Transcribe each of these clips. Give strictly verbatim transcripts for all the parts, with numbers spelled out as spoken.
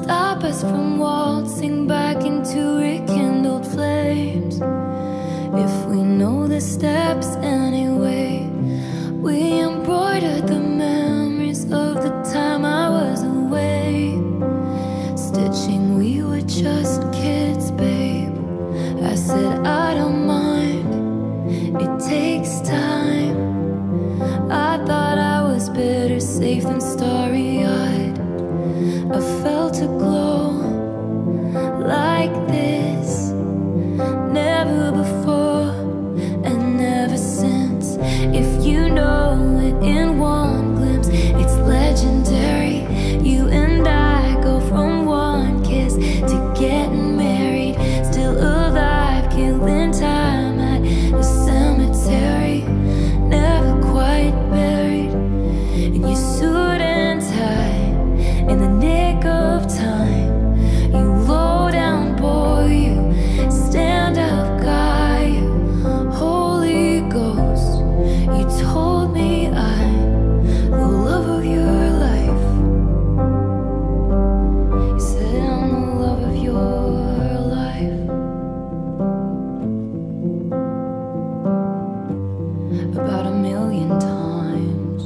stop us from waltzing back into rekindled flames. If we know the steps anyway, we embroidered the memories of the time I was away. Stitching, we were just kids, babe. I said I don't mind, it takes time. I thought I was better safe than starry-eyed. I felt a glow like this, never before and never since. If you know it in one glimpse, it's legendary. You and I go from one kiss to getting married, still alive, killing time at the cemetery, never quite buried in your suit and tie, in the nick of time. You low down boy, you stand up guy, you Holy Ghost. You told me I'm the love of your life. You said I'm the love of your life. About a million times.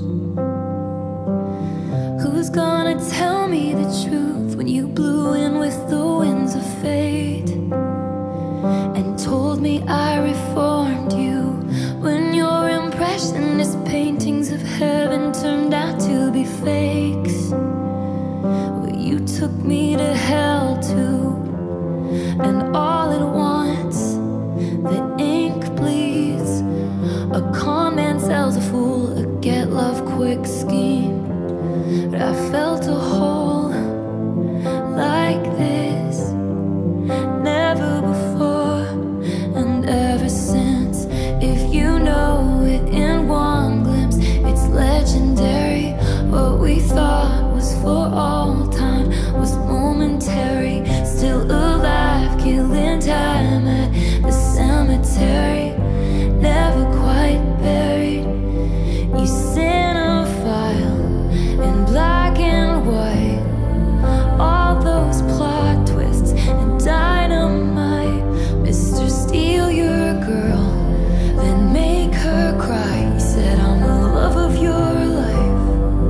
Who's gonna tell me the truth when you blew in with the winds of fate and told me I reformed you, when your impressionist paintings of heaven turned out to be fakes? Well, you took me to hell too, and all at once the ink bleeds. A con man sells a fool a get love quick scheme. But I felt a hole like this, never before and ever since. If you know it in one glimpse, it's legendary. What we thought was for all time was momentary, still alive, killing time at the cemetery, never quite buried. You cinephile in black and white, all those plot twists and dynamite. Mister Steal your girl, then make her cry. You said I'm the love of your life.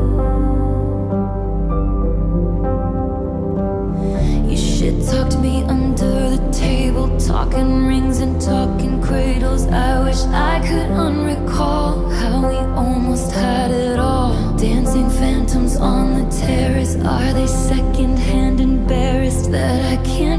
You shit talked me under the table, talking rings and talking cradles. I wish I could unrecall how we almost had it all. Dancing phantoms on the terrace, are they secondhand embarrassed that I can't